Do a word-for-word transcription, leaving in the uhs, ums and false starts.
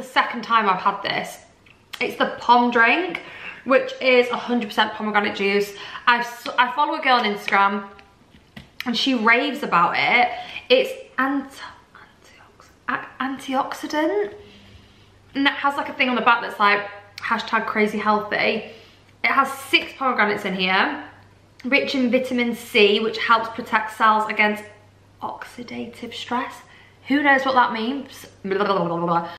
the second time I've had this. It's the Pom drink, which is one hundred percent pomegranate juice. I've, I follow a girl on Instagram and she raves about it. It's anti, antiox, antioxidant. And it has like a thing on the back that's like hashtag crazy healthy. It has six pomegranates in here, rich in vitamin C, which helps protect cells against oxidative stress. Who knows what that means? Blah, blah, blah, blah, blah.